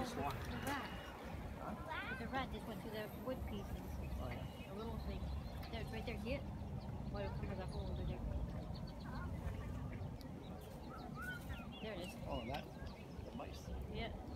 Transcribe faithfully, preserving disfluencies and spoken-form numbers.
this one. The rat. Huh? The rat just went through the wood pieces. Oh, yeah. The little thing. There, it's right there. See it? Well, it'll cover that hole over there. There it is. Oh, that, the mice. Yeah.